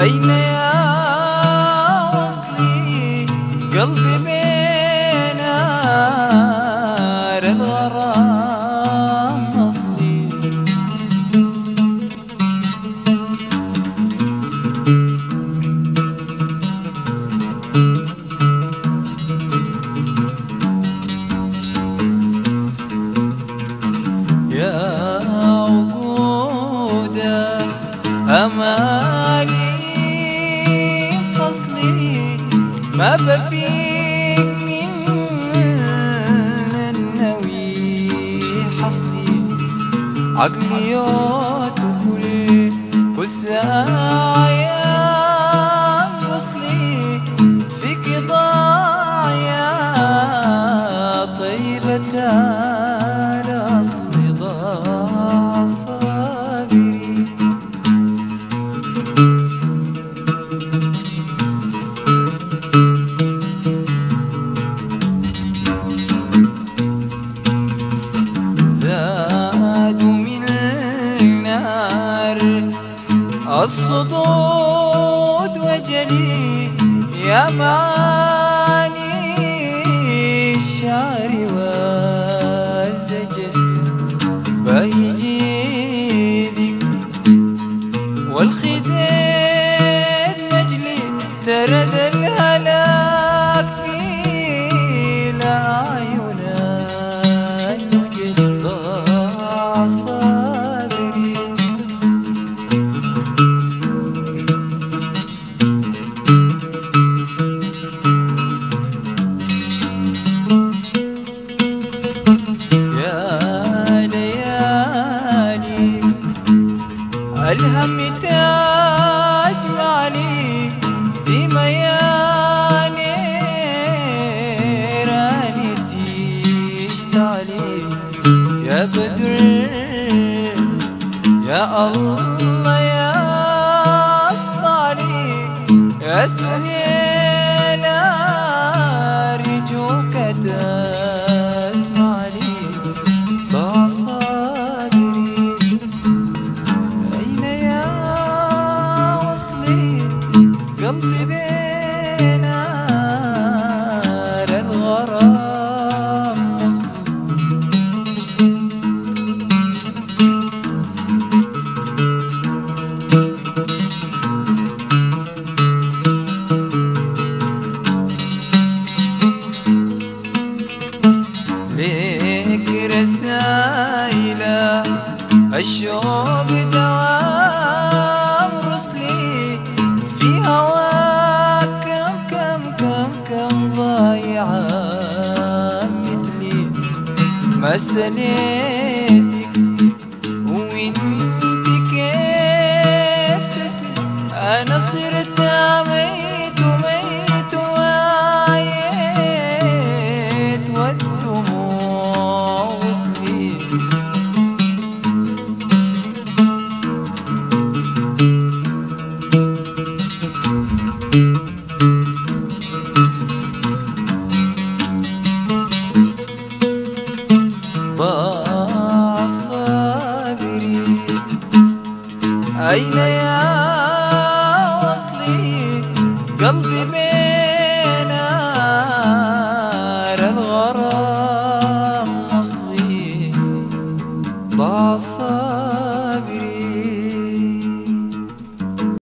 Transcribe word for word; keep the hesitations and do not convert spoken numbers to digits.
أين يا وصلي قلبي بين نار الغرام أصلي. يا عقود أمالي فصلي ما بفيك من النوي حصلي. عقلي يوت كل كل ساعة يا وصلي فيك ضاع يا طيبة الأصل ضاع صابري. زادوا من النار الصدود وجلي يا معاني الشعر والزجل. بيجيدك والخديد مجلي ترد الهلاك في الأعين المجل ضاع صابري. يا ليالي الهم تجمعني دي مياني راني تشتعلي. يا بدر يا الله يا أسطالي يا سهيل أرجوك تسمع لي ضاع صابري. أين يا وصلي قلبي بين نار الغرام وصلي. ليك رسايلة الشوق دوام رسلي في هواك كم كم كم كم ضايعة مثلي. ما سليتك وانت كيف تسلي. أنا صرت ميت وميت وعيت والدموع وصلي. ضاع صابري. أين يا وصلي قلبي بين نار الغرام وصلي ضاع صابري.